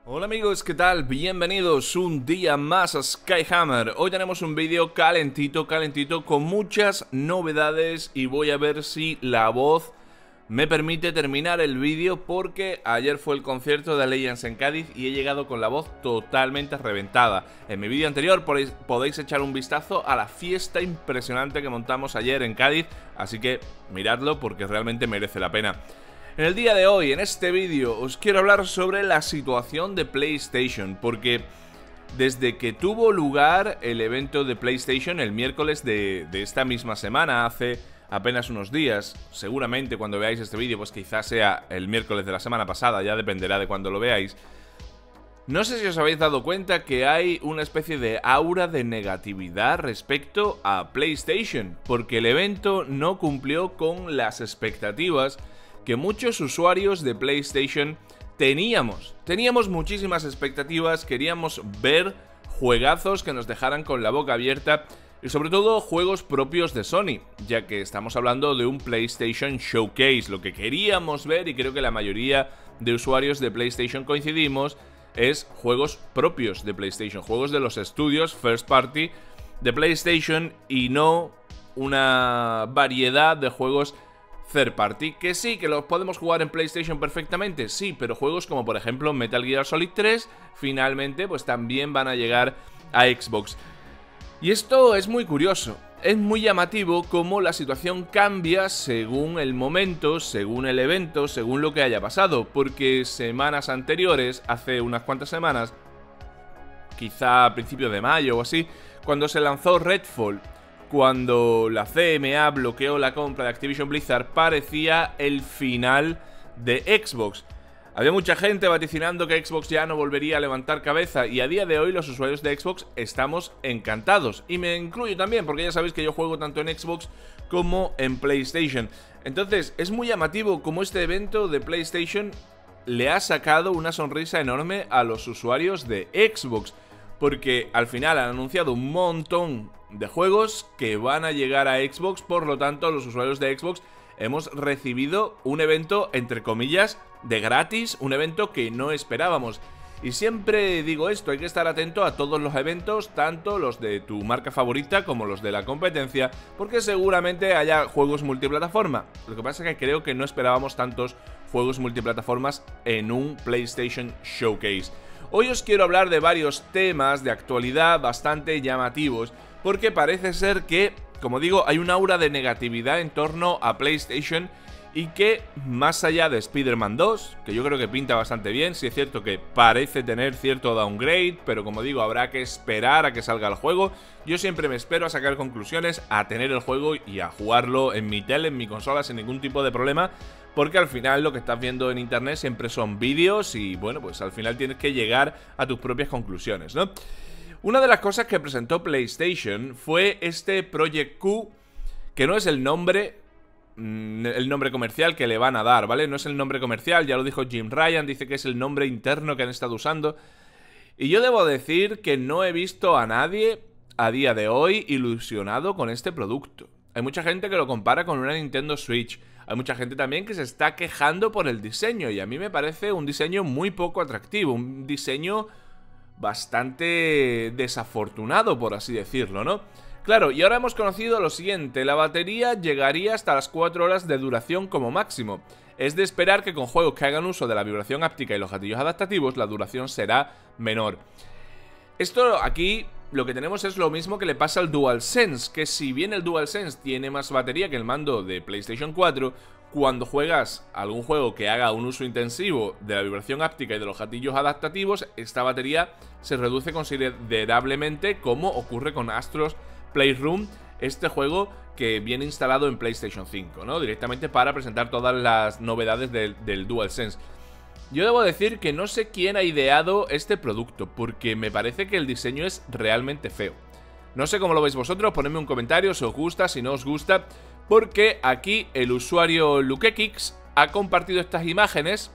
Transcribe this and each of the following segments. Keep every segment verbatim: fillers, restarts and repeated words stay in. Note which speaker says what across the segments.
Speaker 1: Hola amigos, ¿qué tal? Bienvenidos un día más a Skyhammer. Hoy tenemos un vídeo calentito, calentito, con muchas novedades y voy a ver si la voz me permite terminar el vídeo porque ayer fue el concierto de Legends en Cádiz y he llegado con la voz totalmente reventada. En mi vídeo anterior podéis, podéis echar un vistazo a la fiesta impresionante que montamos ayer en Cádiz, así que miradlo porque realmente merece la pena. En el día de hoy, en este vídeo, os quiero hablar sobre la situación de PlayStation, porque desde que tuvo lugar el evento de PlayStation el miércoles de, de esta misma semana, hace apenas unos días, seguramente cuando veáis este vídeo, pues quizás sea el miércoles de la semana pasada, ya dependerá de cuando lo veáis. No sé si os habéis dado cuenta que hay una especie de aura de negatividad respecto a PlayStation, porque el evento no cumplió con las expectativas que muchos usuarios de PlayStation teníamos. Teníamos muchísimas expectativas, queríamos ver juegazos que nos dejaran con la boca abierta y sobre todo juegos propios de Sony, ya que estamos hablando de un PlayStation Showcase. Lo que queríamos ver, y creo que la mayoría de usuarios de PlayStation coincidimos, es juegos propios de PlayStation, juegos de los estudios first party de PlayStation y no una variedad de juegos third party, que sí, que los podemos jugar en PlayStation perfectamente, sí, pero juegos como por ejemplo Metal Gear Solid tres finalmente pues también van a llegar a Xbox. Y esto es muy curioso, es muy llamativo cómo la situación cambia según el momento, según el evento, según lo que haya pasado, porque semanas anteriores, hace unas cuantas semanas, quizá a principios de mayo o así, cuando se lanzó Redfall, cuando la C M A bloqueó la compra de Activision Blizzard, parecía el final de Xbox. Había mucha gente vaticinando que Xbox ya no volvería a levantar cabeza y a día de hoy los usuarios de Xbox estamos encantados. Y me incluyo también porque ya sabéis que yo juego tanto en Xbox como en PlayStation. Entonces es muy llamativo cómo este evento de PlayStation le ha sacado una sonrisa enorme a los usuarios de Xbox, porque al final han anunciado un montón de juegos que van a llegar a Xbox. Por lo tanto, los usuarios de Xbox hemos recibido un evento, entre comillas, de gratis, un evento que no esperábamos. Y siempre digo esto, hay que estar atento a todos los eventos, tanto los de tu marca favorita como los de la competencia, porque seguramente haya juegos multiplataforma. Lo que pasa es que creo que no esperábamos tantos juegos multiplataformas en un PlayStation Showcase. Hoy os quiero hablar de varios temas de actualidad bastante llamativos, porque parece ser que, como digo, hay un aura de negatividad en torno a PlayStation y que, más allá de Spider-Man dos, que yo creo que pinta bastante bien, sí es cierto que parece tener cierto downgrade, pero como digo, habrá que esperar a que salga el juego. Yo siempre me espero a sacar conclusiones, a tener el juego y a jugarlo en mi tele, en mi consola, sin ningún tipo de problema, porque al final lo que estás viendo en internet siempre son vídeos y, bueno, pues al final tienes que llegar a tus propias conclusiones, ¿no? Una de las cosas que presentó PlayStation fue este Project Q, que no es el nombre, el nombre comercial que le van a dar, ¿vale? No es el nombre comercial, ya lo dijo Jim Ryan, dice que es el nombre interno que han estado usando. Y yo debo decir que no he visto a nadie a día de hoy ilusionado con este producto. Hay mucha gente que lo compara con una Nintendo Switch. Hay mucha gente también que se está quejando por el diseño, y a mí me parece un diseño muy poco atractivo, un diseño bastante desafortunado, por así decirlo, ¿no? Claro, y ahora hemos conocido lo siguiente: la batería llegaría hasta las cuatro horas de duración como máximo. Es de esperar que con juegos que hagan uso de la vibración áptica y los gatillos adaptativos, la duración será menor. Esto aquí lo que tenemos es lo mismo que le pasa al DualSense, que si bien el DualSense tiene más batería que el mando de PlayStation cuatro, cuando juegas algún juego que haga un uso intensivo de la vibración áptica y de los gatillos adaptativos, esta batería se reduce considerablemente, como ocurre con Astro's Playroom, este juego que viene instalado en PlayStation cinco, ¿no? Directamente para presentar todas las novedades del, del DualSense. Yo debo decir que no sé quién ha ideado este producto, porque me parece que el diseño es realmente feo. No sé cómo lo veis vosotros, ponedme un comentario si os gusta, si no os gusta, porque aquí el usuario Lukekix ha compartido estas imágenes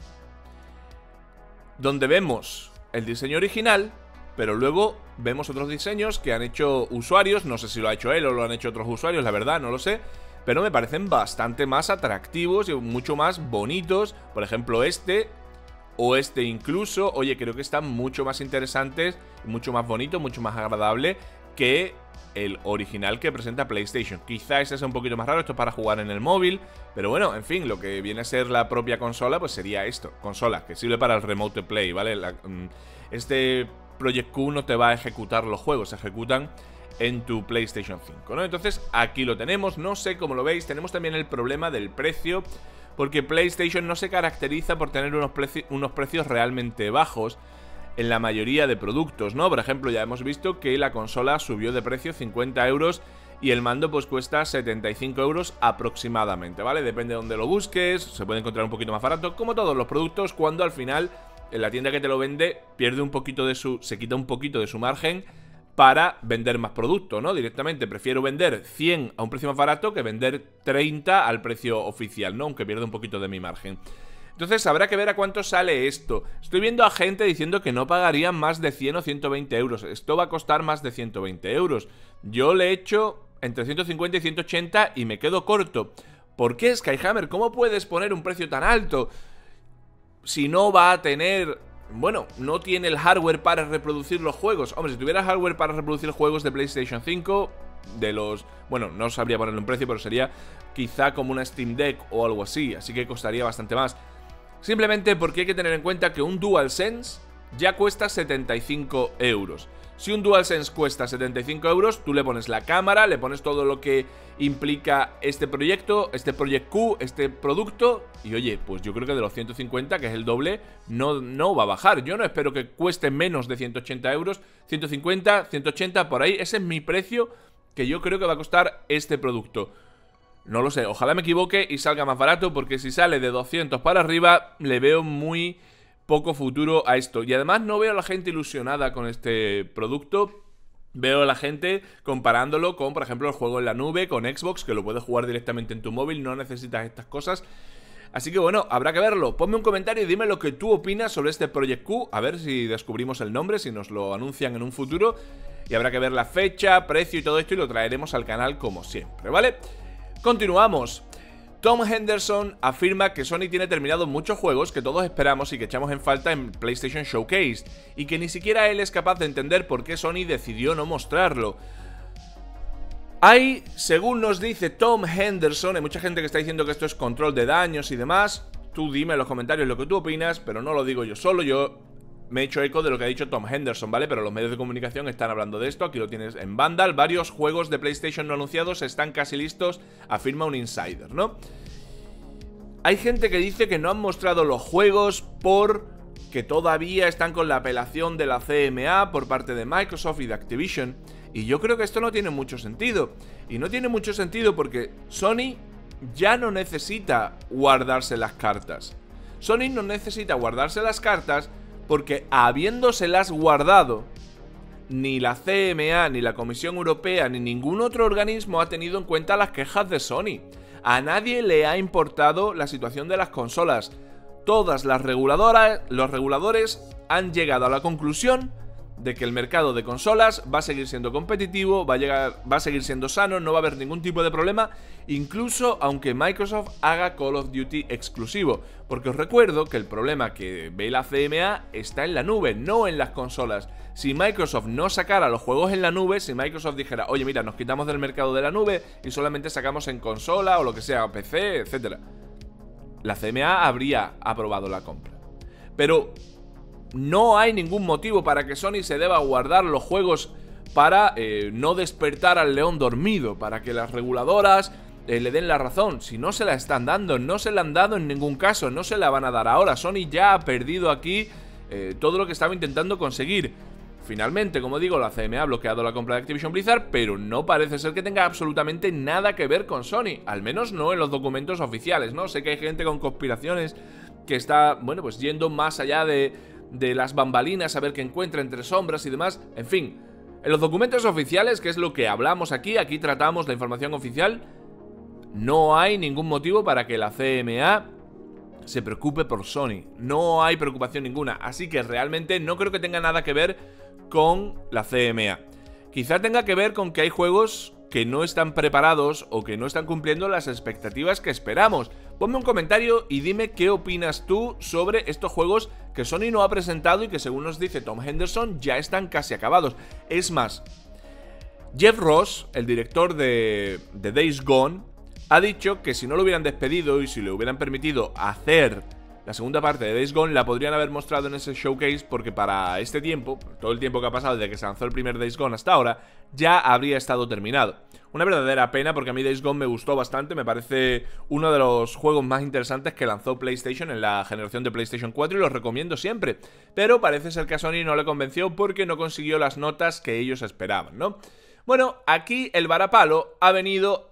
Speaker 1: donde vemos el diseño original, pero luego vemos otros diseños que han hecho usuarios. No sé si lo ha hecho él o lo han hecho otros usuarios, la verdad, no lo sé, pero me parecen bastante más atractivos y mucho más bonitos. Por ejemplo, este o este incluso. Oye, creo que están mucho más interesantes, mucho más bonito, mucho más agradable que el original que presenta PlayStation. Quizá ese sea un poquito más raro, esto es para jugar en el móvil, pero bueno, en fin, lo que viene a ser la propia consola, pues sería esto, consola, que sirve para el Remote Play, ¿vale? La, este Project Q no te va a ejecutar los juegos, se ejecutan en tu PlayStation cinco, ¿no? Entonces aquí lo tenemos, no sé cómo lo veis. Tenemos también el problema del precio, porque PlayStation no se caracteriza por tener unos, preci unos precios realmente bajos en la mayoría de productos, ¿no? Por ejemplo, ya hemos visto que la consola subió de precio cincuenta euros y el mando pues cuesta setenta y cinco euros aproximadamente, ¿vale? Depende de donde lo busques, se puede encontrar un poquito más barato, como todos los productos, cuando al final en la tienda que te lo vende pierde un poquito de su... se quita un poquito de su margen para vender más producto, ¿no? Directamente prefiero vender cien a un precio más barato que vender treinta al precio oficial, ¿no? Aunque pierda un poquito de mi margen. Entonces habrá que ver a cuánto sale esto. Estoy viendo a gente diciendo que no pagarían más de cien o ciento veinte euros. Esto va a costar más de ciento veinte euros. Yo le he hecho entre ciento cincuenta y ciento ochenta y me quedo corto. ¿Por qué, Skyhammer? ¿Cómo puedes poner un precio tan alto si no va a tener... bueno, no tiene el hardware para reproducir los juegos? Hombre, si tuviera hardware para reproducir juegos de PlayStation cinco, de los... bueno, no sabría ponerle un precio, pero sería quizá como una Steam Deck o algo así, así que costaría bastante más. Simplemente porque hay que tener en cuenta que un DualSense ya cuesta setenta y cinco euros. Si un DualSense cuesta setenta y cinco euros, tú le pones la cámara, le pones todo lo que implica este proyecto, este Project Q, este producto, y oye, pues yo creo que de los ciento cincuenta, que es el doble, no, no va a bajar. Yo no espero que cueste menos de ciento ochenta euros, ciento cincuenta, ciento ochenta, por ahí. Ese es mi precio que yo creo que va a costar este producto. No lo sé, ojalá me equivoque y salga más barato, porque si sale de doscientos para arriba, le veo muy poco futuro a esto. Y además no veo a la gente ilusionada con este producto. Veo a la gente comparándolo con, por ejemplo, el juego en la nube, con Xbox, que lo puedes jugar directamente en tu móvil, no necesitas estas cosas. Así que bueno, habrá que verlo. Ponme un comentario y dime lo que tú opinas sobre este Project Q, a ver si descubrimos el nombre, si nos lo anuncian en un futuro. Y habrá que ver la fecha, precio y todo esto, y lo traeremos al canal como siempre, ¿vale? Continuamos. Tom Henderson afirma que Sony tiene terminados muchos juegos que todos esperamos y que echamos en falta en PlayStation Showcase, y que ni siquiera él es capaz de entender por qué Sony decidió no mostrarlo. Hay, según nos dice Tom Henderson, hay mucha gente que está diciendo que esto es control de daños y demás. Tú dime en los comentarios lo que tú opinas, pero no lo digo yo solo, yo me he hecho eco de lo que ha dicho Tom Henderson, ¿vale? Pero los medios de comunicación están hablando de esto, aquí lo tienes en Vandal. Varios juegos de PlayStation no anunciados están casi listos, afirma un insider, ¿no? Hay gente que dice que no han mostrado los juegos porque todavía están con la apelación de la C M A por parte de Microsoft y de Activision. Y yo creo que esto no tiene mucho sentido. Y no tiene mucho sentido porque Sony ya no necesita guardarse las cartas. Sony no necesita guardarse las cartas porque, habiéndoselas guardado, ni la C M A, ni la Comisión Europea, ni ningún otro organismo ha tenido en cuenta las quejas de Sony. A nadie le ha importado la situación de las consolas. Todas las reguladoras, los reguladores han llegado a la conclusión de que el mercado de consolas va a seguir siendo competitivo, va a, llegar, va a seguir siendo sano, no va a haber ningún tipo de problema, incluso aunque Microsoft haga Call of Duty exclusivo. Porque os recuerdo que el problema que ve la C M A está en la nube, no en las consolas. Si Microsoft no sacara los juegos en la nube, si Microsoft dijera, oye mira, nos quitamos del mercado de la nube y solamente sacamos en consola o lo que sea, P C, etcétera, la C M A habría aprobado la compra. Pero no hay ningún motivo para que Sony se deba guardar los juegos para eh, no despertar al león dormido, para que las reguladoras eh, le den la razón. Si no se la están dando, no se la han dado en ningún caso, no se la van a dar ahora. Sony ya ha perdido aquí eh, todo lo que estaba intentando conseguir. Finalmente, como digo, la C M A ha bloqueado la compra de Activision Blizzard, pero no parece ser que tenga absolutamente nada que ver con Sony, al menos no en los documentos oficiales, ¿no? Sé que hay gente con conspiraciones que está, bueno, pues yendo más allá de... de las bambalinas, a ver qué encuentra entre sombras y demás. En fin, en los documentos oficiales, que es lo que hablamos aquí, aquí tratamos la información oficial, no hay ningún motivo para que la C M A se preocupe por Sony. No hay preocupación ninguna, así que realmente no creo que tenga nada que ver con la C M A. Quizá tenga que ver con que hay juegos que no están preparados o que no están cumpliendo las expectativas que esperamos. Ponme un comentario y dime qué opinas tú sobre estos juegos que Sony no ha presentado y que, según nos dice Tom Henderson, ya están casi acabados. Es más, Jeff Ross, el director de, de Days Gone, ha dicho que si no lo hubieran despedido y si le hubieran permitido hacer la segunda parte de Days Gone, la podrían haber mostrado en ese showcase, porque para este tiempo, todo el tiempo que ha pasado desde que se lanzó el primer Days Gone hasta ahora, ya habría estado terminado. Una verdadera pena, porque a mí Days Gone me gustó bastante, me parece uno de los juegos más interesantes que lanzó PlayStation en la generación de PlayStation cuatro y los recomiendo siempre. Pero parece ser que a Sony no le convenció porque no consiguió las notas que ellos esperaban, ¿no? Bueno, aquí el varapalo ha venido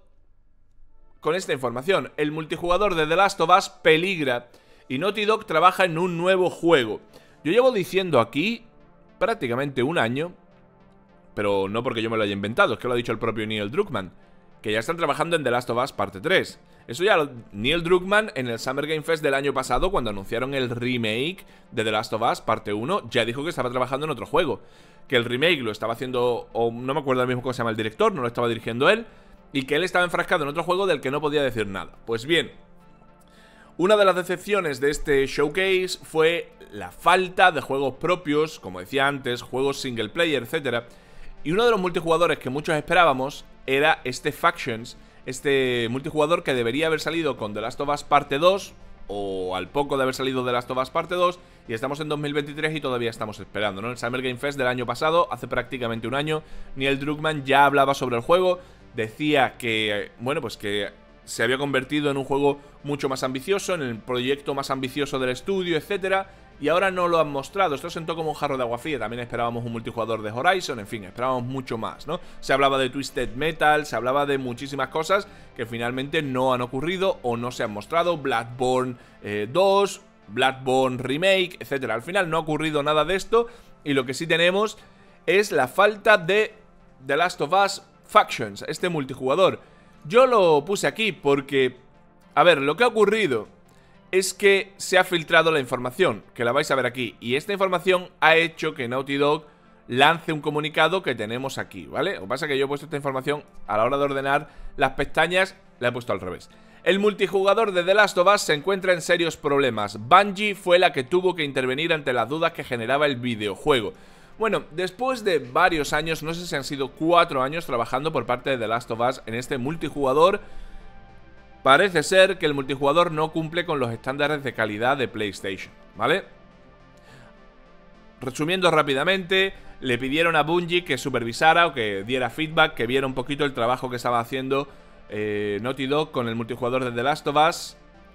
Speaker 1: con esta información. El multijugador de The Last of Us peligra y Naughty Dog trabaja en un nuevo juego. Yo llevo diciendo aquí prácticamente un año, pero no porque yo me lo haya inventado, es que lo ha dicho el propio Neil Druckmann, que ya están trabajando en The Last of Us parte tres. Eso ya lo, Neil Druckmann en el Summer Game Fest del año pasado, cuando anunciaron el remake de The Last of Us parte uno, ya dijo que estaba trabajando en otro juego. Que el remake lo estaba haciendo, o no me acuerdo ahora mismo cómo se llama el director, no lo estaba dirigiendo él, y que él estaba enfrascado en otro juego del que no podía decir nada. Pues bien, una de las decepciones de este showcase fue la falta de juegos propios, como decía antes, juegos single player, etcétera. Y uno de los multijugadores que muchos esperábamos era este Factions, este multijugador que debería haber salido con The Last of Us parte dos, o al poco de haber salido The Last of Us parte dos, y estamos en dos mil veintitrés y todavía estamos esperando, ¿no? El Summer Game Fest del año pasado, hace prácticamente un año, Neil Druckmann ya hablaba sobre el juego, decía que, bueno, pues que se había convertido en un juego mucho más ambicioso, en el proyecto más ambicioso del estudio, etcétera. Y ahora no lo han mostrado. Esto sentó como un jarro de agua fría. También esperábamos un multijugador de Horizon. En fin, esperábamos mucho más, ¿no? Se hablaba de Twisted Metal, se hablaba de muchísimas cosas que finalmente no han ocurrido o no se han mostrado. Bloodborne eh, dos, Bloodborne Remake, etcétera. Al final no ha ocurrido nada de esto. Y lo que sí tenemos es la falta de The Last of Us Factions, este multijugador. Yo lo puse aquí porque, a ver, lo que ha ocurrido es que se ha filtrado la información, que la vais a ver aquí, y esta información ha hecho que Naughty Dog lance un comunicado que tenemos aquí, ¿vale? Lo que pasa es que yo he puesto esta información a la hora de ordenar las pestañas, la he puesto al revés. El multijugador de The Last of Us se encuentra en serios problemas. Bungie fue la que tuvo que intervenir ante las dudas que generaba el videojuego. Bueno, después de varios años, no sé si han sido cuatro años trabajando por parte de The Last of Us en este multijugador, parece ser que el multijugador no cumple con los estándares de calidad de PlayStation, ¿vale? Resumiendo rápidamente, le pidieron a Bungie que supervisara o que diera feedback, que viera un poquito el trabajo que estaba haciendo eh, Naughty Dog con el multijugador de The Last of Us.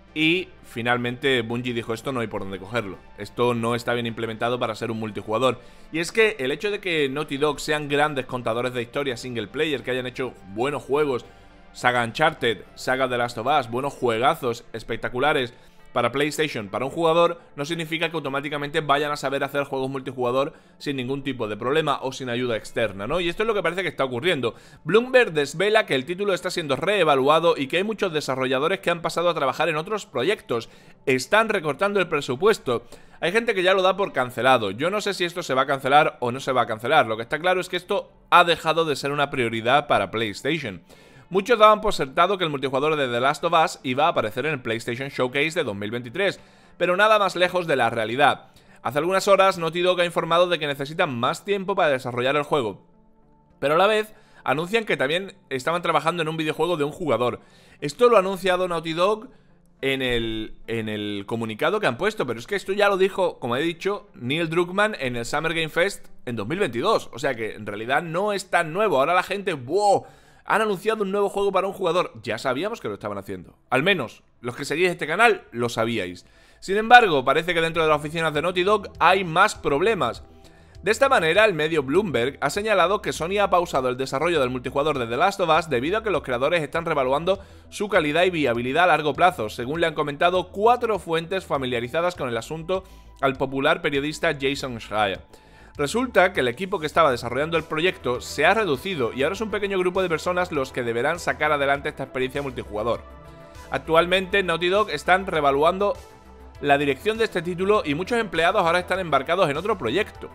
Speaker 1: Y finalmente Bungie dijo: esto no hay por dónde cogerlo, esto no está bien implementado para ser un multijugador. Y es que el hecho de que Naughty Dog sean grandes contadores de historia single player, que hayan hecho buenos juegos, saga Uncharted, saga The Last of Us, buenos juegazos espectaculares para PlayStation, para un jugador, no significa que automáticamente vayan a saber hacer juegos multijugador sin ningún tipo de problema o sin ayuda externa, ¿no? Y esto es lo que parece que está ocurriendo. Bloomberg desvela que el título está siendo reevaluado y que hay muchos desarrolladores que han pasado a trabajar en otros proyectos. Están recortando el presupuesto. Hay gente que ya lo da por cancelado. Yo no sé si esto se va a cancelar o no se va a cancelar. Lo que está claro es que esto ha dejado de ser una prioridad para PlayStation. Muchos daban por sentado que el multijugador de The Last of Us iba a aparecer en el PlayStation Showcase de dos mil veintitrés, pero nada más lejos de la realidad. Hace algunas horas Naughty Dog ha informado de que necesitan más tiempo para desarrollar el juego, pero a la vez anuncian que también estaban trabajando en un videojuego de un jugador. Esto lo ha anunciado Naughty Dog en el, en el comunicado que han puesto, pero es que esto ya lo dijo, como he dicho, Neil Druckmann en el Summer Game Fest en dos mil veintidós, o sea que en realidad no es tan nuevo. Ahora la gente, ¡wow!, han anunciado un nuevo juego para un jugador. Ya sabíamos que lo estaban haciendo. Al menos, los que seguís este canal lo sabíais. Sin embargo, parece que dentro de las oficinas de Naughty Dog hay más problemas. De esta manera, el medio Bloomberg ha señalado que Sony ha pausado el desarrollo del multijugador de The Last of Us debido a que los creadores están revaluando su calidad y viabilidad a largo plazo, según le han comentado cuatro fuentes familiarizadas con el asunto al popular periodista Jason Schreier. Resulta que el equipo que estaba desarrollando el proyecto se ha reducido y ahora es un pequeño grupo de personas los que deberán sacar adelante esta experiencia multijugador. Actualmente Naughty Dog están revaluando la dirección de este título y muchos empleados ahora están embarcados en otro proyecto.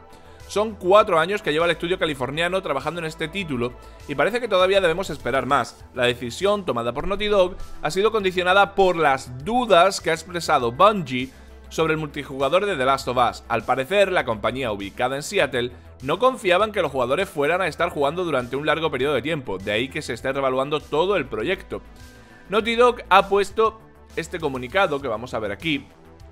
Speaker 1: Son cuatro años que lleva el estudio californiano trabajando en este título y parece que todavía debemos esperar más. La decisión tomada por Naughty Dog ha sido condicionada por las dudas que ha expresado Bungie sobre el multijugador de The Last of Us. Al parecer, la compañía ubicada en Seattle no confiaba en que los jugadores fueran a estar jugando durante un largo periodo de tiempo, de ahí que se esté revaluando todo el proyecto. Naughty Dog ha puesto este comunicado que vamos a ver aquí,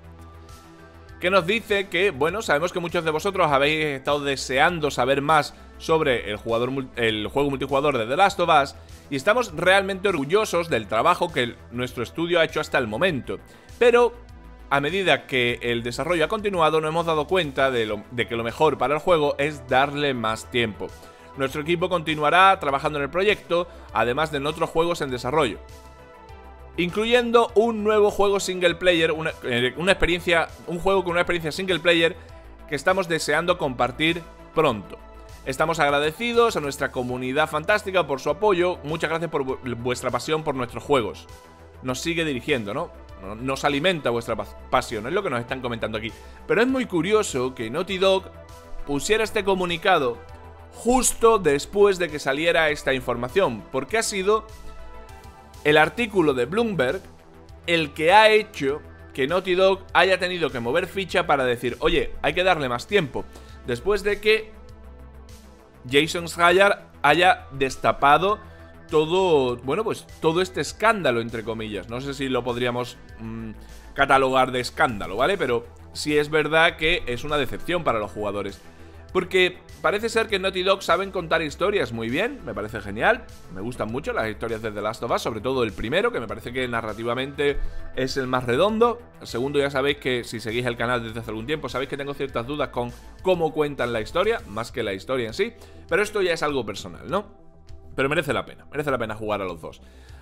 Speaker 1: que nos dice que, bueno, sabemos que muchos de vosotros habéis estado deseando saber más sobre el, jugador, el juego multijugador de The Last of Us y estamos realmente orgullosos del trabajo que nuestro estudio ha hecho hasta el momento. Pero, a medida que el desarrollo ha continuado, nos hemos dado cuenta de, lo, de que lo mejor para el juego es darle más tiempo. Nuestro equipo continuará trabajando en el proyecto, además de en otros juegos en desarrollo, incluyendo un nuevo juego single player, una, una experiencia, un juego con una experiencia single player que estamos deseando compartir pronto. Estamos agradecidos a nuestra comunidad fantástica por su apoyo. Muchas gracias por vuestra pasión por nuestros juegos. Nos sigue dirigiendo, ¿no? Nos alimenta vuestra pasión, es lo que nos están comentando aquí. Pero es muy curioso que Naughty Dog pusiera este comunicado justo después de que saliera esta información, porque ha sido el artículo de Bloomberg el que ha hecho que Naughty Dog haya tenido que mover ficha para decir, oye, hay que darle más tiempo, después de que Jason Schreier haya destapado todo, bueno, pues todo este escándalo, entre comillas. No sé si lo podríamos mmm, catalogar de escándalo, ¿vale? Pero sí es verdad que es una decepción para los jugadores, porque parece ser que Naughty Dog saben contar historias muy bien, me parece genial. Me gustan mucho las historias de The Last of Us, sobre todo el primero, que me parece que narrativamente es el más redondo. El segundo ya sabéis que, si seguís el canal desde hace algún tiempo, sabéis que tengo ciertas dudas con cómo cuentan la historia, más que la historia en sí. Pero esto ya es algo personal, ¿no? Pero merece la pena, merece la pena jugar a los dos.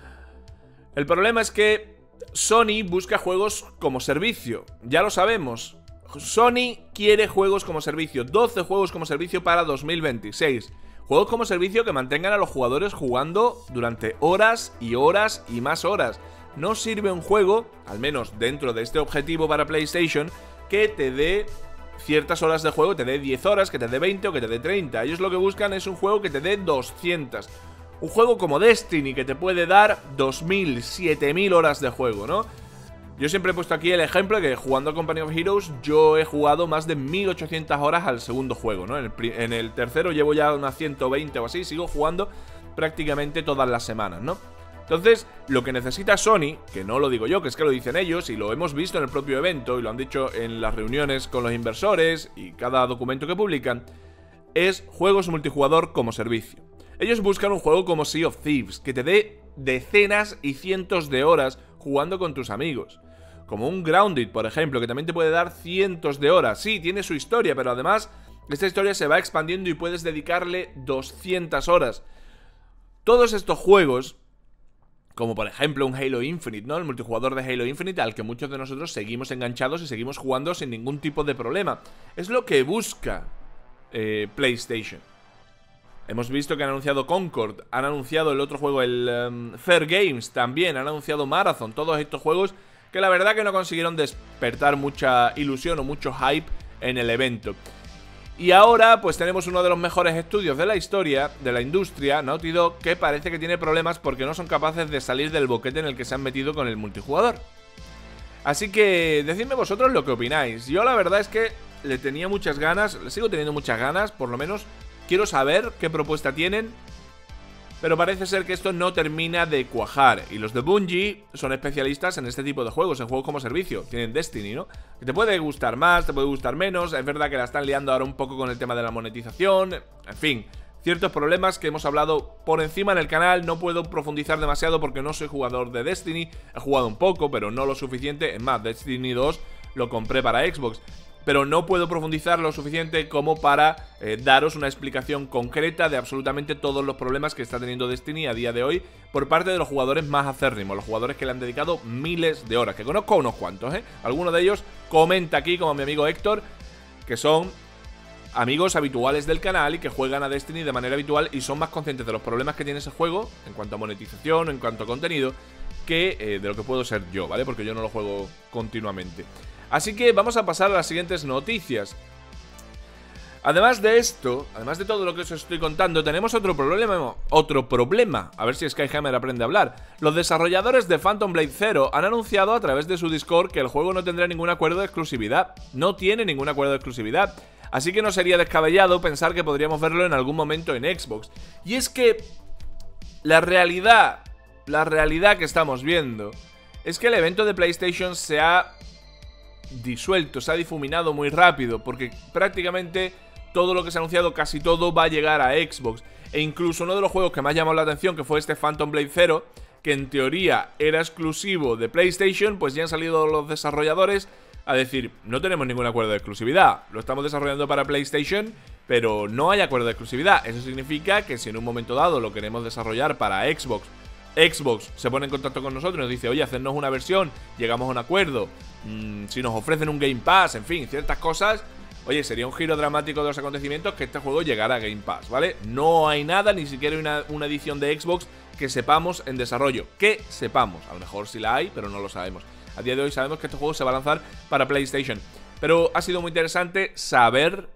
Speaker 1: El problema es que Sony busca juegos como servicio, ya lo sabemos. Sony quiere juegos como servicio, doce juegos como servicio para dos mil veintiséis. Juegos como servicio que mantengan a los jugadores jugando durante horas y horas y más horas. No sirve un juego, al menos dentro de este objetivo para PlayStation, que te dé ciertas horas de juego, te dé diez horas, que te dé veinte o que te dé treinta. Ellos lo que buscan es un juego que te dé doscientas. Un juego como Destiny que te puede dar dos mil, siete mil horas de juego, ¿no? Yo siempre he puesto aquí el ejemplo de que jugando a Company of Heroes yo he jugado más de mil ochocientas horas al segundo juego, ¿no? En el, en el tercero llevo ya unas ciento veinte o así, sigo jugando prácticamente todas las semanas, ¿no? Entonces, lo que necesita Sony, que no lo digo yo, que es que lo dicen ellos y lo hemos visto en el propio evento y lo han dicho en las reuniones con los inversores y cada documento que publican, es juegos multijugador como servicio. Ellos buscan un juego como Sea of Thieves, que te dé decenas y cientos de horas jugando con tus amigos. Como un Grounded, por ejemplo, que también te puede dar cientos de horas. Sí, tiene su historia, pero además esta historia se va expandiendo y puedes dedicarle doscientas horas. Todos estos juegos, como por ejemplo un Halo Infinite, ¿no? El multijugador de Halo Infinite, al que muchos de nosotros seguimos enganchados y seguimos jugando sin ningún tipo de problema. Es lo que busca eh, PlayStation. Hemos visto que han anunciado Concord, han anunciado el otro juego, el um, Fair Games también, han anunciado Marathon, todos estos juegos que la verdad que no consiguieron despertar mucha ilusión o mucho hype en el evento. Y ahora pues tenemos uno de los mejores estudios de la historia, de la industria, Naughty Dog, que parece que tiene problemas porque no son capaces de salir del boquete en el que se han metido con el multijugador. Así que decidme vosotros lo que opináis. Yo la verdad es que le tenía muchas ganas, le sigo teniendo muchas ganas, por lo menos quiero saber qué propuesta tienen, pero parece ser que esto no termina de cuajar. Y los de Bungie son especialistas en este tipo de juegos, en juegos como servicio. Tienen Destiny, ¿no? Que te puede gustar más, te puede gustar menos. Es verdad que la están liando ahora un poco con el tema de la monetización. En fin, ciertos problemas que hemos hablado por encima en el canal. No puedo profundizar demasiado porque no soy jugador de Destiny. He jugado un poco, pero no lo suficiente. Es más, Destiny dos lo compré para Xbox, pero no puedo profundizar lo suficiente como para eh, daros una explicación concreta de absolutamente todos los problemas que está teniendo Destiny a día de hoy por parte de los jugadores más acérrimos, los jugadores que le han dedicado miles de horas, que conozco a unos cuantos, ¿eh? Alguno de ellos comenta aquí, como mi amigo Héctor, que son amigos habituales del canal y que juegan a Destiny de manera habitual y son más conscientes de los problemas que tiene ese juego en cuanto a monetización, en cuanto a contenido, que eh, de lo que puedo ser yo, ¿vale? Porque yo no lo juego continuamente. Así que vamos a pasar a las siguientes noticias. Además de esto, además de todo lo que os estoy contando, tenemos otro problema, otro problema. A ver si Skyhammer aprende a hablar. Los desarrolladores de Phantom Blade Zero han anunciado a través de su Discord que el juego no tendrá ningún acuerdo de exclusividad. No tiene ningún acuerdo de exclusividad. Así que no sería descabellado pensar que podríamos verlo en algún momento en Xbox. Y es que la realidad, la realidad que estamos viendo es que el evento de PlayStation se ha disuelto, se ha difuminado muy rápido, porque prácticamente todo lo que se ha anunciado, casi todo, va a llegar a Xbox. E incluso uno de los juegos que más llamó la atención, que fue este Phantom Blade Zero, que en teoría era exclusivo de PlayStation, pues ya han salido los desarrolladores a decir, no tenemos ningún acuerdo de exclusividad, lo estamos desarrollando para PlayStation, pero no hay acuerdo de exclusividad. Eso significa que si en un momento dado lo queremos desarrollar para Xbox, Xbox se pone en contacto con nosotros y nos dice, oye, hacernos una versión, llegamos a un acuerdo, mmm, si nos ofrecen un Game Pass, en fin, ciertas cosas, oye, sería un giro dramático de los acontecimientos que este juego llegara a Game Pass, ¿vale? No hay nada, ni siquiera una, una edición de Xbox que sepamos en desarrollo, que sepamos, a lo mejor sí la hay, pero no lo sabemos. A día de hoy sabemos que este juego se va a lanzar para PlayStation, pero ha sido muy interesante saber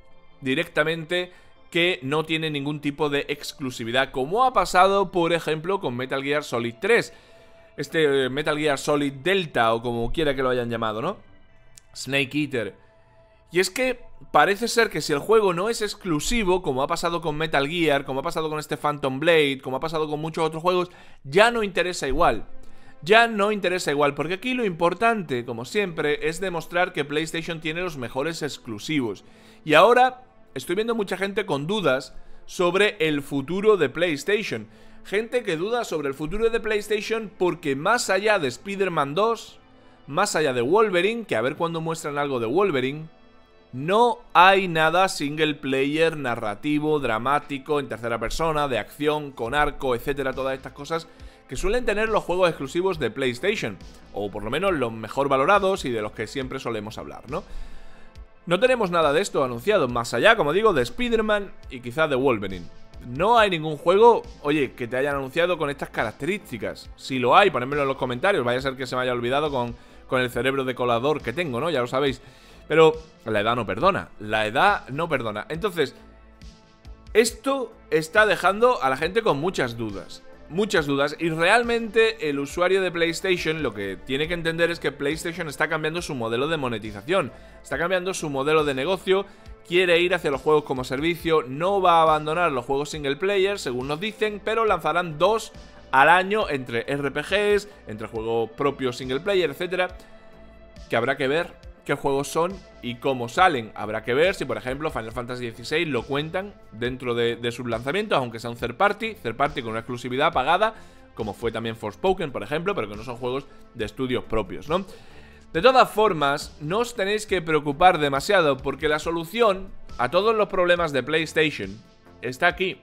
Speaker 1: directamente que no tiene ningún tipo de exclusividad, como ha pasado, por ejemplo, con Metal Gear Solid tres. Este Metal Gear Solid Delta, o como quiera que lo hayan llamado, ¿no? Snake Eater. Y es que parece ser que si el juego no es exclusivo, como ha pasado con Metal Gear, como ha pasado con este Phantom Blade, como ha pasado con muchos otros juegos, ya no interesa igual. Ya no interesa igual, porque aquí lo importante, como siempre, es demostrar que PlayStation tiene los mejores exclusivos. Y ahora estoy viendo mucha gente con dudas sobre el futuro de PlayStation. Gente que duda sobre el futuro de PlayStation porque más allá de Spider-Man dos, más allá de Wolverine, que a ver cuándo muestran algo de Wolverine, no hay nada single player, narrativo, dramático, en tercera persona, de acción, con arco, etcétera, todas estas cosas que suelen tener los juegos exclusivos de PlayStation, o por lo menos los mejor valorados y de los que siempre solemos hablar, ¿no? No tenemos nada de esto anunciado, más allá, como digo, de Spider-Man y quizás de Wolverine. No hay ningún juego, oye, que te hayan anunciado con estas características. Si lo hay, ponedmelo en los comentarios, vaya a ser que se me haya olvidado con, con el cerebro de colador que tengo, ¿no? Ya lo sabéis. Pero la edad no perdona, la edad no perdona. Entonces, esto está dejando a la gente con muchas dudas. Muchas dudas, y realmente el usuario de PlayStation lo que tiene que entender es que PlayStation está cambiando su modelo de monetización, está cambiando su modelo de negocio, quiere ir hacia los juegos como servicio, no va a abandonar los juegos single player, según nos dicen, pero lanzarán dos al año entre R P Gs, entre juegos propios single player, etcétera, que habrá que ver qué juegos son y cómo salen. Habrá que ver si, por ejemplo, Final Fantasy dieciséis lo cuentan dentro de, de sus lanzamientos, aunque sea un third party, third party con una exclusividad pagada, como fue también Forspoken, por ejemplo, pero que no son juegos de estudios propios, ¿no? De todas formas, no os tenéis que preocupar demasiado, porque la solución a todos los problemas de PlayStation está aquí.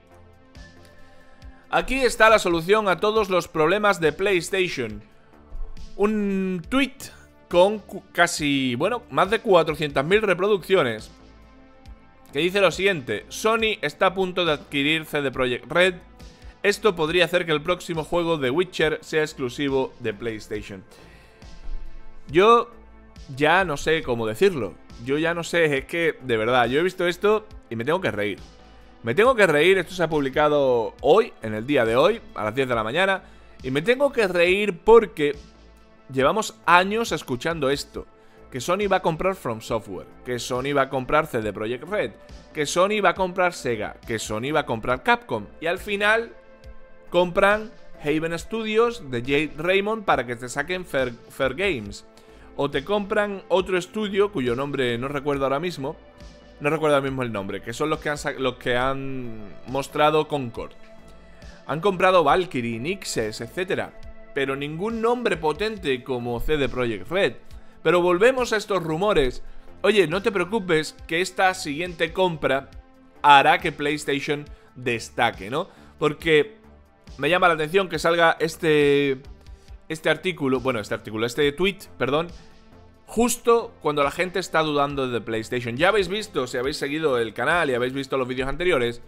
Speaker 1: Aquí está la solución a todos los problemas de PlayStation. Un tweet con casi, bueno, más de cuatrocientas mil reproducciones, que dice lo siguiente: Sony está a punto de adquirir C D Projekt Red. Esto podría hacer que el próximo juego de Witcher sea exclusivo de PlayStation. Yo ya no sé cómo decirlo. Yo ya no sé, es que, de verdad, yo he visto esto y me tengo que reír. Me tengo que reír, esto se ha publicado hoy, en el día de hoy, a las diez de la mañana, y me tengo que reír porque llevamos años escuchando esto. Que Sony va a comprar From Software, que Sony va a comprar C D Projekt Red, que Sony va a comprar Sega, que Sony va a comprar Capcom. Y al final compran Haven Studios de Jade Raymond para que te saquen Fair, Fair Games. O te compran otro estudio cuyo nombre no recuerdo ahora mismo. No recuerdo ahora mismo el nombre, que son los que han, los que han mostrado Concord. Han comprado Valkyrie, Nixes, etcétera, pero ningún nombre potente como C D Projekt Red. Pero volvemos a estos rumores. Oye, no te preocupes, que esta siguiente compra hará que PlayStation destaque, ¿no? Porque me llama la atención que salga este este artículo, bueno, este artículo, este tweet, perdón, justo cuando la gente está dudando de PlayStation. Ya habéis visto, si habéis seguido el canal y habéis visto los vídeos anteriores,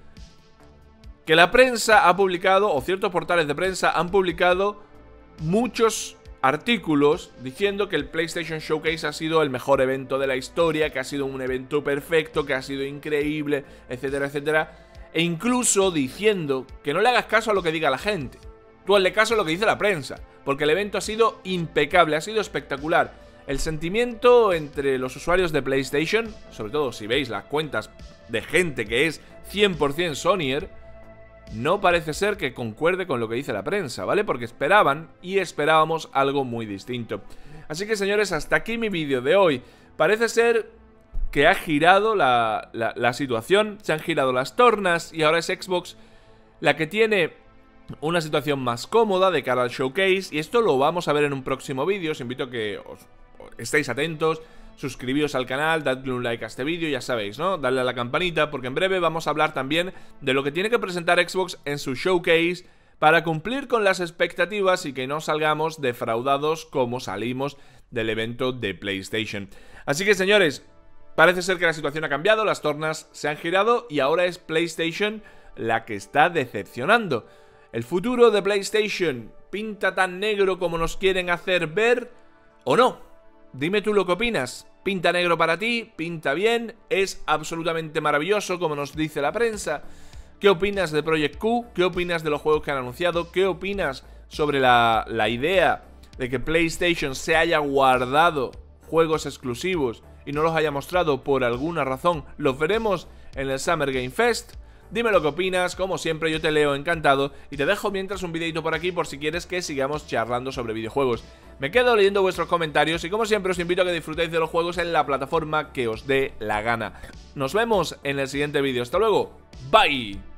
Speaker 1: que la prensa ha publicado, o ciertos portales de prensa han publicado muchos artículos diciendo que el PlayStation Showcase ha sido el mejor evento de la historia, que ha sido un evento perfecto, que ha sido increíble, etcétera, etcétera. E incluso diciendo que no le hagas caso a lo que diga la gente. Tú hazle caso a lo que dice la prensa, porque el evento ha sido impecable, ha sido espectacular. El sentimiento entre los usuarios de PlayStation, sobre todo si veis las cuentas de gente que es cien por cien Sonyer, no parece ser que concuerde con lo que dice la prensa, ¿vale? Porque esperaban y esperábamos algo muy distinto. Así que, señores, hasta aquí mi vídeo de hoy. Parece ser que ha girado la, la, la situación, se han girado las tornas y ahora es Xbox la que tiene una situación más cómoda de cara al showcase, y esto lo vamos a ver en un próximo vídeo. Os invito a que os, os estéis atentos, suscribíos al canal, dadle un like a este vídeo, ya sabéis, ¿no? Dadle a la campanita, porque en breve vamos a hablar también de lo que tiene que presentar Xbox en su showcase para cumplir con las expectativas y que no salgamos defraudados como salimos del evento de PlayStation. Así que, señores, parece ser que la situación ha cambiado, las tornas se han girado y ahora es PlayStation la que está decepcionando. ¿El futuro de PlayStation pinta tan negro como nos quieren hacer ver o no? Dime tú lo que opinas. ¿Pinta negro para ti? ¿Pinta bien? ¿Es absolutamente maravilloso como nos dice la prensa? ¿Qué opinas de Project Q? ¿Qué opinas de los juegos que han anunciado? ¿Qué opinas sobre la, la idea de que PlayStation se haya guardado juegos exclusivos y no los haya mostrado por alguna razón? ¿Los veremos en el Summer Game Fest? Dime lo que opinas, como siempre yo te leo encantado y te dejo mientras un videito por aquí por si quieres que sigamos charlando sobre videojuegos. Me quedo leyendo vuestros comentarios y como siempre os invito a que disfrutéis de los juegos en la plataforma que os dé la gana. Nos vemos en el siguiente vídeo, hasta luego, bye.